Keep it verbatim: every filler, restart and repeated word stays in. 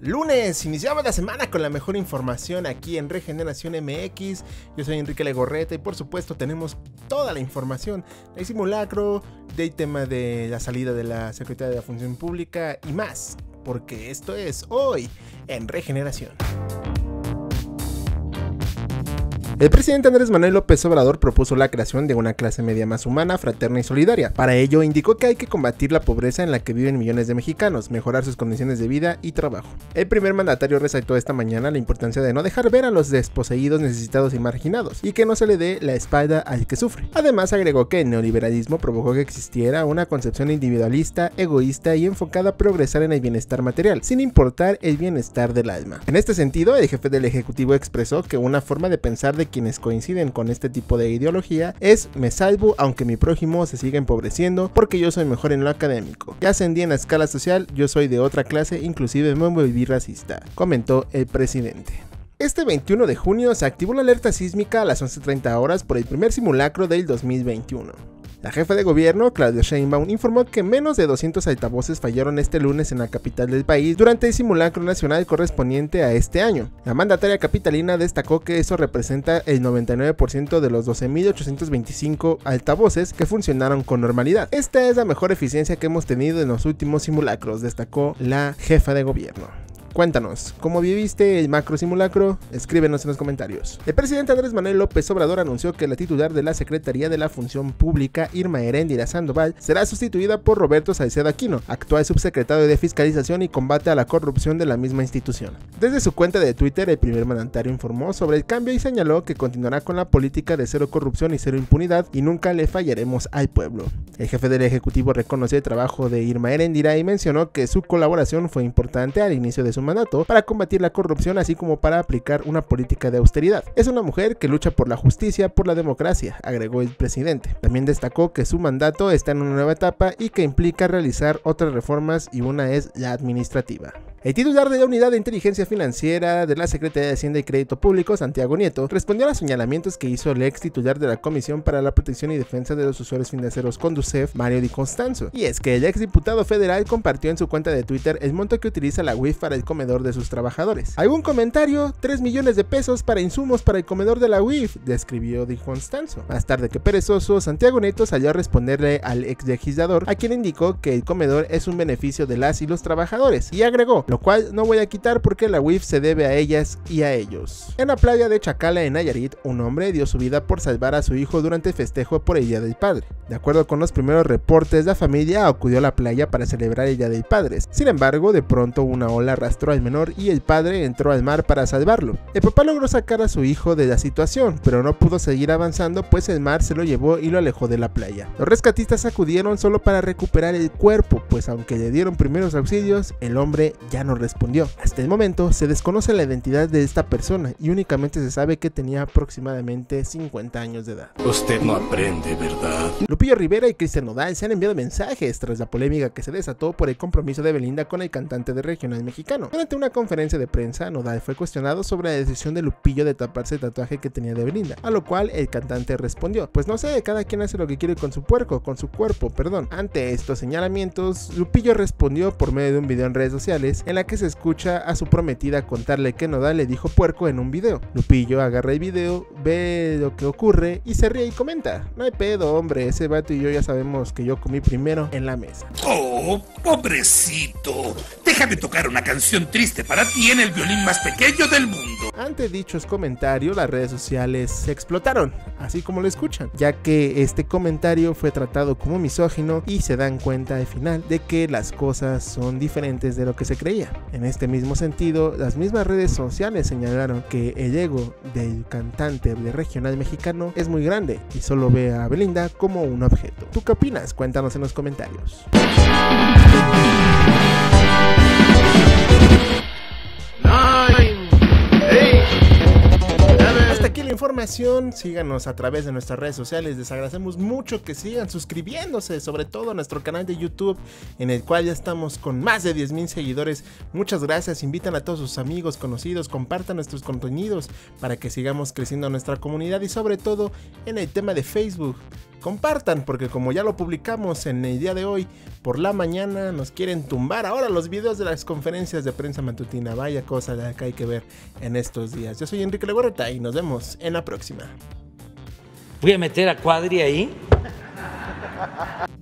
Lunes, iniciamos la semana con la mejor información aquí en Regeneración M X. Yo soy Enrique Legorreta y por supuesto tenemos toda la información del simulacro, del tema de la salida de la Secretaría de la Función Pública y más, porque esto es hoy en Regeneración. El presidente Andrés Manuel López Obrador propuso la creación de una clase media más humana, fraterna y solidaria. Para ello, indicó que hay que combatir la pobreza en la que viven millones de mexicanos, mejorar sus condiciones de vida y trabajo. El primer mandatario resaltó esta mañana la importancia de no dejar ver a los desposeídos, necesitados y marginados, y que no se le dé la espalda al que sufre. Además, agregó que el neoliberalismo provocó que existiera una concepción individualista, egoísta y enfocada a progresar en el bienestar material, sin importar el bienestar del alma. En este sentido, el jefe del Ejecutivo expresó que una forma de pensar de quienes coinciden con este tipo de ideología es: me salvo aunque mi prójimo se siga empobreciendo porque yo soy mejor en lo académico. Ya ascendí en la escala social, yo soy de otra clase, inclusive me volví racista, comentó el presidente. Este veintiuno de junio se activó la alerta sísmica a las once treinta horas por el primer simulacro del dos mil veintiuno. La jefa de gobierno, Claudia Sheinbaum, informó que menos de doscientos altavoces fallaron este lunes en la capital del país durante el simulacro nacional correspondiente a este año. La mandataria capitalina destacó que eso representa el noventa y nueve por ciento de los doce mil ochocientos veinticinco altavoces que funcionaron con normalidad. Esta es la mejor eficiencia que hemos tenido en los últimos simulacros, destacó la jefa de gobierno. Cuéntanos, ¿cómo viviste el macro simulacro? Escríbenos en los comentarios. El presidente Andrés Manuel López Obrador anunció que la titular de la Secretaría de la Función Pública, Irma Heréndira Sandoval, será sustituida por Roberto Salcedo Aquino, actual subsecretario de Fiscalización y Combate a la Corrupción de la misma institución. Desde su cuenta de Twitter, el primer mandatario informó sobre el cambio y señaló que continuará con la política de cero corrupción y cero impunidad y nunca le fallaremos al pueblo. El jefe del Ejecutivo reconoció el trabajo de Irma Heréndira y mencionó que su colaboración fue importante al inicio de su mandato para combatir la corrupción, así como para aplicar una política de austeridad. Es una mujer que lucha por la justicia, por la democracia, agregó el presidente. También destacó que su mandato está en una nueva etapa y que implica realizar otras reformas, y una es la administrativa. El titular de la Unidad de Inteligencia Financiera de la Secretaría de Hacienda y Crédito Público, Santiago Nieto, respondió a los señalamientos que hizo el ex titular de la Comisión para la Protección y Defensa de los Usuarios Financieros Conducef, Mario Di Constanzo. Y es que el ex diputado federal compartió en su cuenta de Twitter el monto que utiliza la U I F para el comedor de sus trabajadores. ¿Algún comentario? tres millones de pesos para insumos para el comedor de la U I F, describió Di Constanzo. Más tarde que perezoso, Santiago Nieto salió a responderle al ex legislador, a quien indicó que el comedor es un beneficio de las y los trabajadores, y agregó: lo cual no voy a quitar porque la U I F se debe a ellas y a ellos. En la playa de Chacala, en Nayarit, un hombre dio su vida por salvar a su hijo durante el festejo por el Día del Padre. De acuerdo con los primeros reportes, la familia acudió a la playa para celebrar el Día del Padre. Sin embargo, de pronto una ola arrastró al menor y el padre entró al mar para salvarlo. El papá logró sacar a su hijo de la situación, pero no pudo seguir avanzando, pues el mar se lo llevó y lo alejó de la playa. Los rescatistas acudieron solo para recuperar el cuerpo, pues aunque le dieron primeros auxilios, el hombre ya no respondió. Hasta el momento se desconoce la identidad de esta persona y únicamente se sabe que tenía aproximadamente cincuenta años de edad. Usted no aprende, ¿verdad? Lupillo Rivera y Cristian Nodal se han enviado mensajes tras la polémica que se desató por el compromiso de Belinda con el cantante de regional mexicano. Durante una conferencia de prensa, Nodal fue cuestionado sobre la decisión de Lupillo de taparse el tatuaje que tenía de Belinda, a lo cual el cantante respondió: pues no sé, cada quien hace lo que quiere con su puerco, con su cuerpo, perdón. Ante estos señalamientos, Lupillo respondió por medio de un video en redes sociales en la que se escucha a su prometida contarle que Nodal le dijo puerco en un video. Lupillo agarra el video, ve lo que ocurre y se ríe y comenta: no hay pedo, hombre, ese vato y yo ya sabemos que yo comí primero en la mesa. Oh, pobrecito, déjame tocar una canción triste para ti en el violín más pequeño del mundo. Ante dichos comentarios, las redes sociales se explotaron, así como lo escuchan, ya que este comentario fue tratado como misógino y se dan cuenta al final de que las cosas son diferentes de lo que se creía. En este mismo sentido, las mismas redes sociales señalaron que el ego del cantante de regional mexicano es muy grande y solo ve a Belinda como un objeto. ¿Tú qué opinas? Cuéntanos en los comentarios. Hasta aquí el informe información, síganos a través de nuestras redes sociales. Les agradecemos mucho que sigan suscribiéndose, sobre todo a nuestro canal de YouTube, en el cual ya estamos con más de diez mil seguidores. Muchas gracias, invitan a todos sus amigos, conocidos, compartan nuestros contenidos para que sigamos creciendo nuestra comunidad, y sobre todo en el tema de Facebook. Compartan, porque como ya lo publicamos en el día de hoy por la mañana, nos quieren tumbar ahora los videos de las conferencias de prensa matutina. Vaya cosa la que hay que ver en estos días. Yo soy Enrique Legorreta y nos vemos en la próxima. Voy a meter a Cuadri ahí.